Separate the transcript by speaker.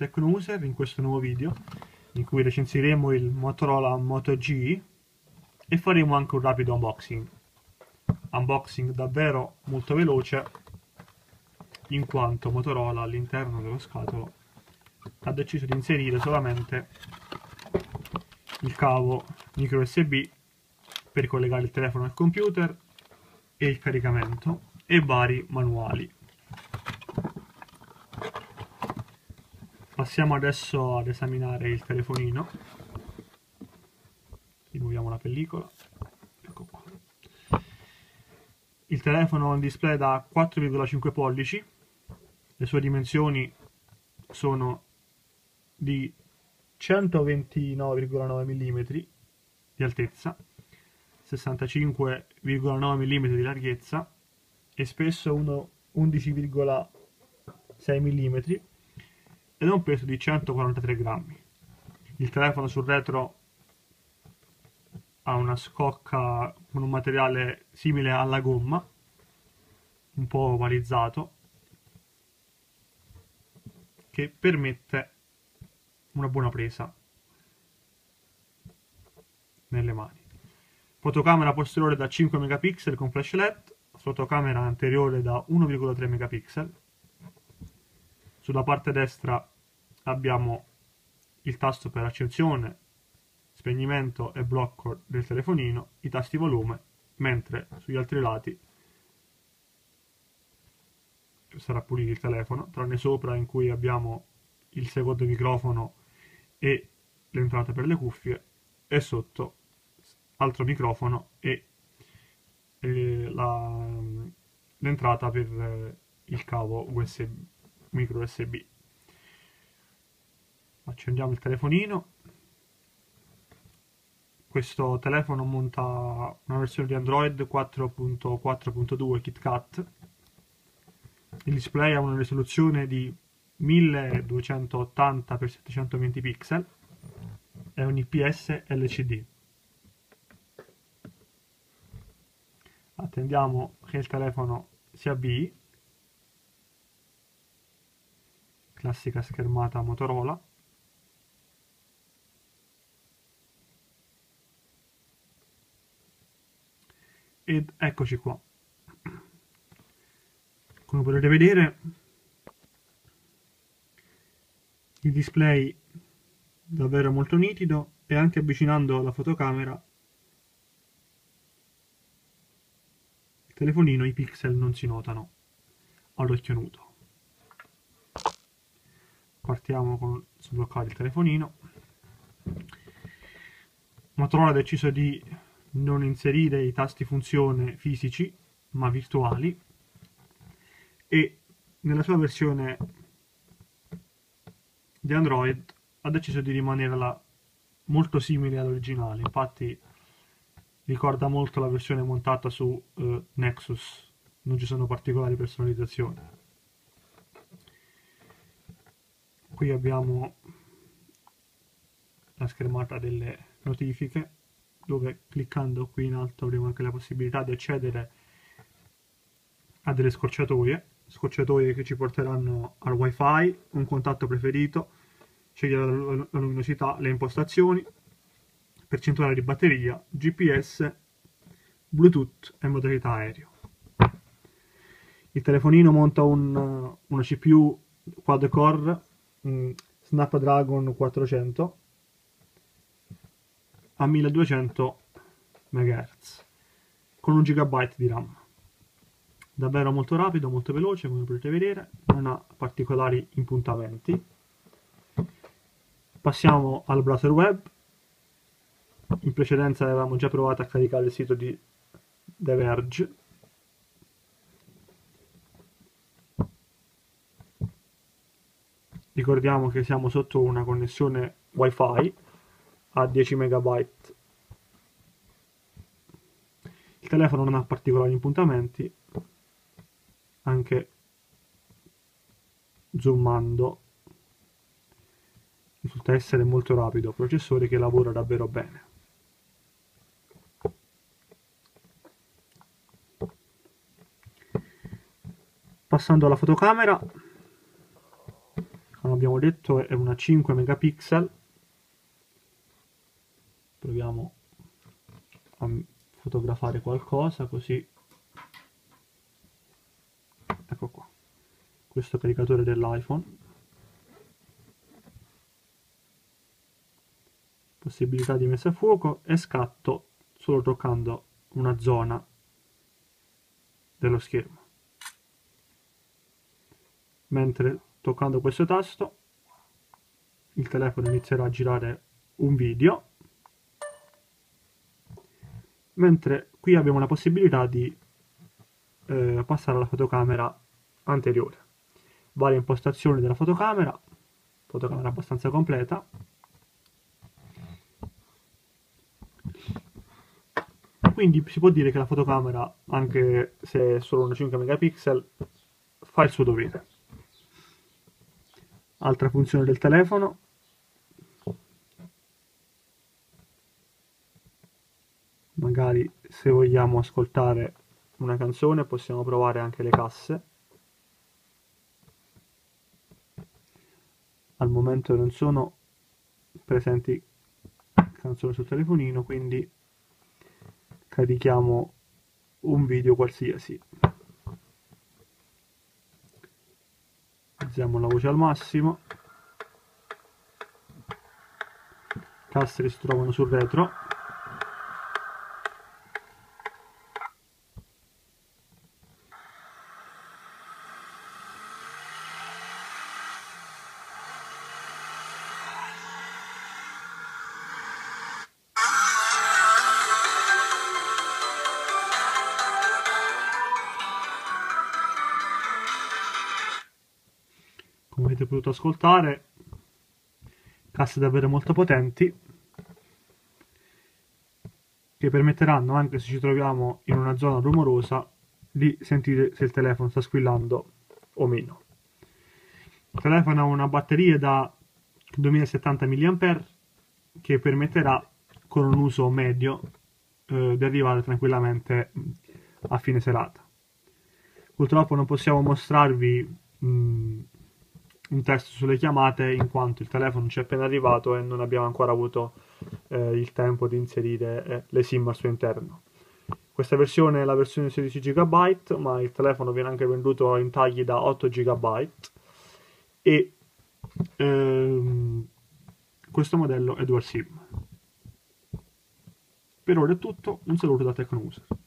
Speaker 1: Tecnouser in questo nuovo video in cui recensiremo il Motorola Moto G e faremo anche un rapido unboxing davvero molto veloce, in quanto Motorola all'interno dello scatolo ha deciso di inserire solamente il cavo micro USB per collegare il telefono al computer e il caricamento e vari manuali. Passiamo adesso ad esaminare il telefonino. Rimuoviamo la pellicola. Ecco qua. Il telefono ha un display da 4,5 pollici. Le sue dimensioni sono di 129,9 mm di altezza, 65,9 mm di larghezza e spesso 11,6 mm ed ha un peso di 143 grammi. Il telefono sul retro ha una scocca con un materiale simile alla gomma, un po' ovalizzato, che permette una buona presa nelle mani. Fotocamera posteriore da 5 megapixel con flash LED, fotocamera anteriore da 1,3 megapixel. Sulla parte destra abbiamo il tasto per accensione, spegnimento e blocco del telefonino, i tasti volume, mentre sugli altri lati sarà pulito il telefono, tranne sopra in cui abbiamo il secondo microfono e l'entrata per le cuffie, e sotto altro microfono e l'entrata per il cavo USB, micro USB. Accendiamo il telefonino. Questo telefono monta una versione di Android 4.4.2 KitKat. Il display ha una risoluzione di 1280x720 pixel. È un IPS LCD. Attendiamo che il telefono si avvii. Classica schermata Motorola. Ed eccoci qua. Come potete vedere, il display davvero molto nitido e anche avvicinando la fotocamera il telefonino, i pixel non si notano all'occhio nudo. Partiamo con sbloccare il telefonino. Motorola ha deciso di non inserire i tasti funzione fisici ma virtuali, e nella sua versione di Android ha deciso di rimanerla molto simile all'originale. Infatti ricorda molto la versione montata su Nexus, non ci sono particolari personalizzazioni. Qui abbiamo la schermata delle notifiche, dove cliccando qui in alto avremo anche la possibilità di accedere a delle scorciatoie che ci porteranno al wifi, un contatto preferito, scegliere la luminosità, le impostazioni, percentuale di batteria, GPS, Bluetooth e modalità aereo. Il telefonino monta una CPU quad core Snapdragon 400 a 1200 MHz con 1 GB di RAM. Davvero molto rapido, molto veloce, come potete vedere, non ha particolari impuntamenti. Passiamo al browser web. In precedenza avevamo già provato a caricare il sito di The Verge. Ricordiamo che siamo sotto una connessione wifi a 10 MB. Il telefono non ha particolari impuntamenti, anche zoomando risulta essere molto rapido, processore che lavora davvero bene. Passando alla fotocamera, ha una abbiamo detto è una 5 megapixel. Proviamo a fotografare qualcosa così. Ecco qua, questo caricatore dell'iPhone, possibilità di messa a fuoco e scatto solo toccando una zona dello schermo, mentre toccando questo tasto il telefono inizierà a girare un video, mentre qui abbiamo la possibilità di passare alla fotocamera anteriore. Varie impostazioni della fotocamera abbastanza completa. Quindi si può dire che la fotocamera, anche se è solo una 5 megapixel, fa il suo dovere. Altra funzione del telefono: magari se vogliamo ascoltare una canzone possiamo provare anche le casse. Al momento non sono presenti canzoni sul telefonino, quindi carichiamo un video qualsiasi. Alziamo la voce al massimo. Casse si trovano sul retro. Come avete potuto ascoltare, casse davvero molto potenti che permetteranno, anche se ci troviamo in una zona rumorosa, di sentire se il telefono sta squillando o meno. Il telefono ha una batteria da 2070 mAh che permetterà, con un uso medio, di arrivare tranquillamente a fine serata. Purtroppo non possiamo mostrarvi un test sulle chiamate, in quanto il telefono ci è appena arrivato e non abbiamo ancora avuto il tempo di inserire le SIM al suo interno. Questa versione è la versione 16 GB, ma il telefono viene anche venduto in tagli da 8 GB e questo modello è dual SIM. Per ora è tutto, un saluto da TechnoUser.